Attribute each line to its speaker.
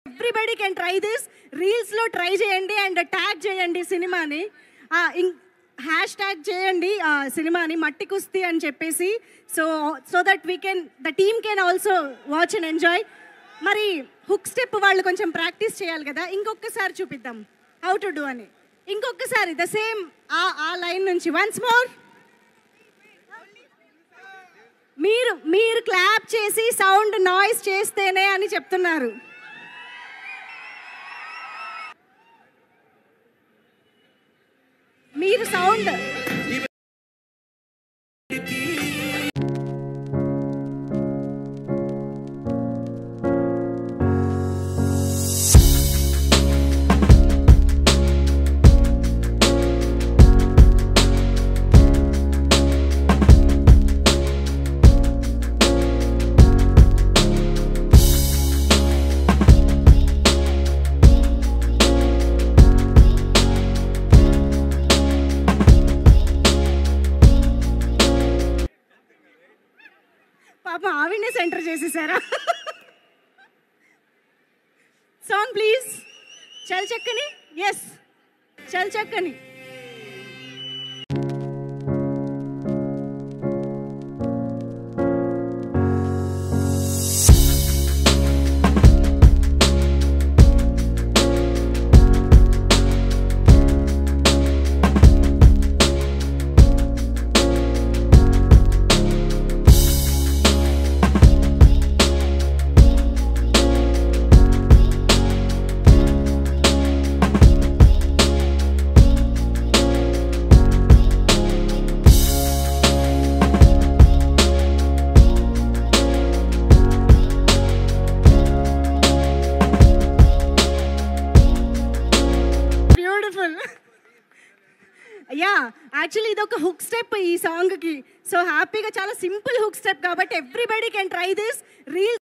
Speaker 1: Everybody can try this. రీల్స్లో try చేయండి and tag చేయండి సినిమాని, హ్యాష్ ట్యాగ్ చేయండి సినిమాని మట్టి కుస్తీ అని చెప్పేసి. So that we can, the team can also watch and enjoy. మరి హుక్ స్టెప్ వాళ్ళు కొంచెం ప్రాక్టీస్ చేయాలి కదా, ఇంకొకసారి చూపిద్దాం హౌ టు డూ అని. ఇంకొకసారి ద సేమ్ ఆ లైన్ నుంచి వన్స్ మోర్. మీరు క్లాప్ చేసి సౌండ్ నాయిస్ చేస్తేనే అని చెప్తున్నారు. మీరు సౌండ్ పాపం ఆవిడనే సెంటర్ చేసేసారా? Song please. చల్ చక్కని. ఎస్, చల్ చక్కని. యా, యాక్చువల్లీ ఇది ఒక హుక్ స్టెప్ ఈ సాంగ్కి. సో హ్యాపీగా, చాలా సింపుల్ హుక్ స్టెప్ కాబట్టి everybody can try this. Reels